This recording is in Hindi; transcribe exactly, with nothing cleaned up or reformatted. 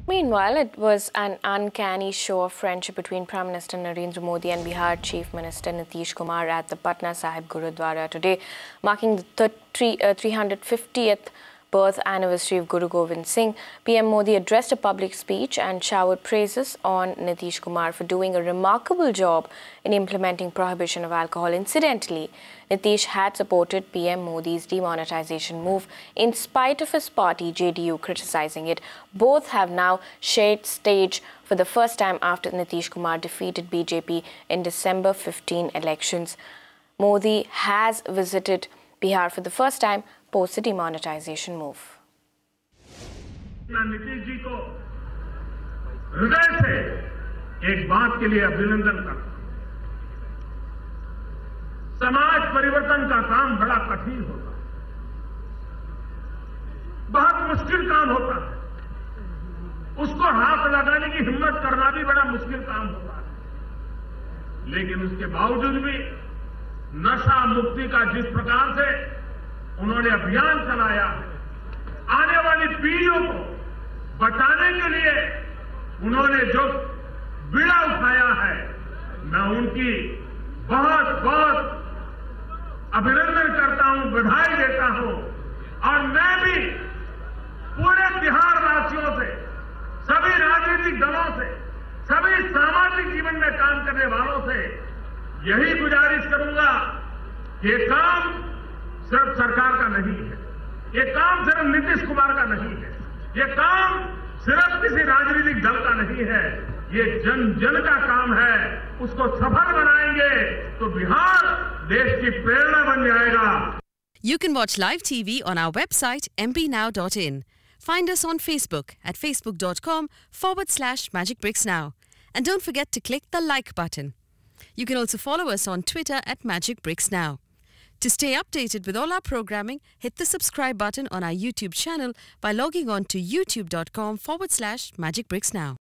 Meanwhile, it was an uncanny show of friendship between Prime Minister Narendra Modi and Bihar Chief Minister Nitish Kumar at the Patna Sahib Gurudwara today, marking the three hundred fiftieth birth anniversary of Guru Govind Singh. P M Modi addressed a public speech and showered praises on Nitish Kumar for doing a remarkable job in implementing prohibition of alcohol. Incidentally, Nitish had supported P M Modi's demonetization move in spite of his party J D U criticizing it. Both have now shared stage for the first time after Nitish Kumar defeated B J P in December fifteenth elections. Modi has visited Bihar for the first time post the demonetization move. Nitish ji को हृदय से एक बात के लिए अभिनंदन करता हूं। समाज परिवर्तन का काम बड़ा कठिन होता है, बहुत मुश्किल काम होता है। उसको हाथ लगाने की हिम्मत करना भी बड़ा मुश्किल काम होता है। लेकिन उसके बावजूद भी नशा मुक्ति का जिस प्रकार से उन्होंने अभियान चलाया, आने वाली पीढ़ियों को बचाने के लिए उन्होंने जो बीड़ा उठाया है, मैं उनकी बहुत बहुत अभिनंदन करता हूं, बधाई देता हूं। और मैं भी पूरे बिहार वासियों से, सभी राजनीतिक दलों से, सभी सामाजिक जीवन में काम करने वालों से यही गुजारिश करूंगा कि ये काम सिर्फ सरकार का नहीं है, ये काम सिर्फ नीतीश कुमार का नहीं है, ये काम सिर्फ किसी राजनीतिक दल का नहीं है, ये जन जन का काम है। उसको सफल बनाएंगे तो बिहार देश की प्रेरणा बन जाएगा। You can watch live T V on our website m p now dot in. Find us on Facebook at facebook.com forward slash magicbricksnow. And don't forget to click the like button. You can also follow us on Twitter at magicbricksnow. To stay updated with all our programming, hit the subscribe button on our YouTube channel by logging on to youtube.com forward slash magicbricksnow.